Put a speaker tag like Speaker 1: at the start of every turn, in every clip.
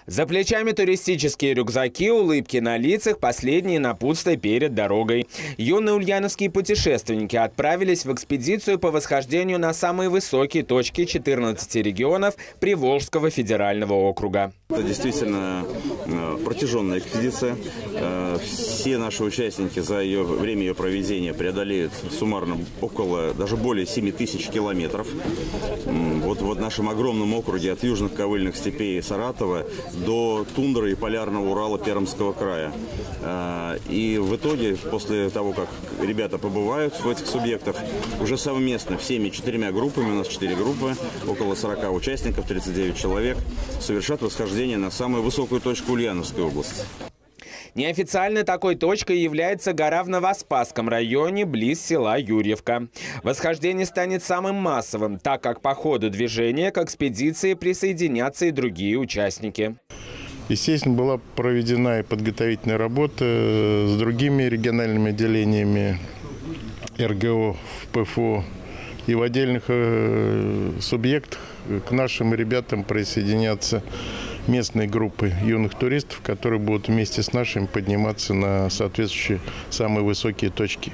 Speaker 1: За плечами туристические рюкзаки, улыбки на лицах, последние напутствия перед дорогой. Юные ульяновские путешественники отправились в экспедицию по восхождению на самые высокие точки 14 регионов Приволжского федерального округа.
Speaker 2: Это действительно протяженная экспедиция. Все наши участники за время ее проведения преодолеют суммарно даже более 7 тысяч километров. Вот в нашем огромном округе от южных ковыльных степей Саратова до тундры и полярного Урала Пермского края. И в итоге, после того, как ребята побывают в этих субъектах, уже совместно всеми 4 группами, у нас 4 группы, около 40 участников, 39 человек, совершат восхождение на самую высокую точку Ульяновской области.
Speaker 1: Неофициально такой точкой является гора в Новоспасском районе, близ села Юрьевка. Восхождение станет самым массовым, так как по ходу движения к экспедиции присоединятся и другие участники.
Speaker 3: Естественно, была проведена и подготовительная работа с другими региональными отделениями РГО в ПФО. И в отдельных субъектах к нашим ребятам присоединятся местные группы юных туристов, которые будут вместе с нашими подниматься на соответствующие самые высокие точки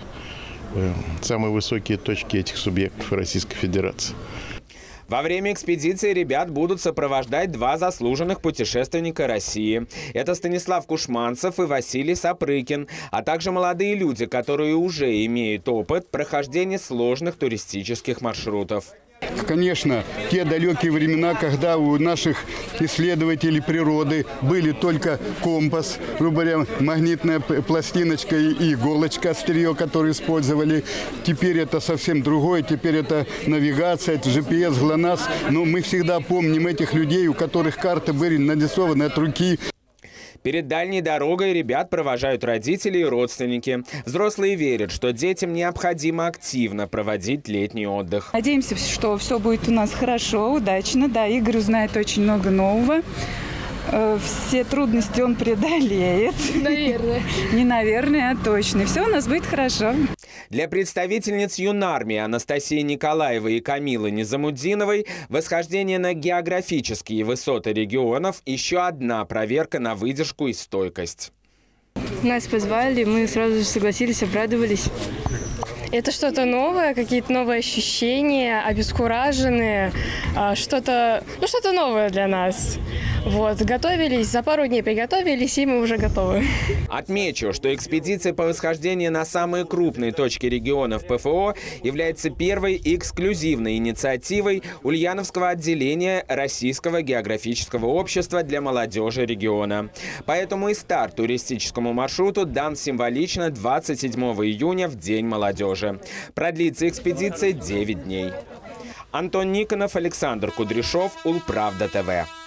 Speaker 3: этих субъектов Российской Федерации.
Speaker 1: Во время экспедиции ребят будут сопровождать 2 заслуженных путешественника России. Это Станислав Кушманцев и Василий Сапрыкин, а также молодые люди, которые уже имеют опыт прохождения сложных туристических маршрутов.
Speaker 4: Конечно, те далекие времена, когда у наших исследователей природы были только компас, грубо говоря, магнитная пластиночка и иголочка, острие, которые использовали. Теперь это совсем другое, теперь это навигация, это GPS, ГЛОНАСС. Но мы всегда помним этих людей, у которых карты были нарисованы от руки.
Speaker 1: Перед дальней дорогой ребят провожают родители и родственники. Взрослые верят, что детям необходимо активно проводить летний отдых.
Speaker 5: Надеемся, что все будет у нас хорошо, удачно. Да, Игорь узнает очень много нового. Все трудности он преодолеет.
Speaker 6: Наверное.
Speaker 5: Не наверное, а точно. Все у нас будет хорошо.
Speaker 1: Для представительниц юнармии Анастасии Николаевой и Камилы Низамуддиновой восхождение на географические высоты регионов – еще одна проверка на выдержку и стойкость.
Speaker 6: Нас позвали, мы сразу же согласились, обрадовались. Это что-то новое, какие-то новые ощущения, обескураженные, что-то новое для нас. Вот, готовились, за пару дней приготовились, и мы уже готовы.
Speaker 1: Отмечу, что экспедиция по восхождению на самые крупные точки регионов ПФО является первой эксклюзивной инициативой Ульяновского отделения Российского географического общества для молодежи региона. Поэтому и старт туристическому маршруту дан символично 27 июня в День молодежи. Продлится экспедиция 9 дней. Антон Никонов, Александр Кудряшов, Улправда ТВ.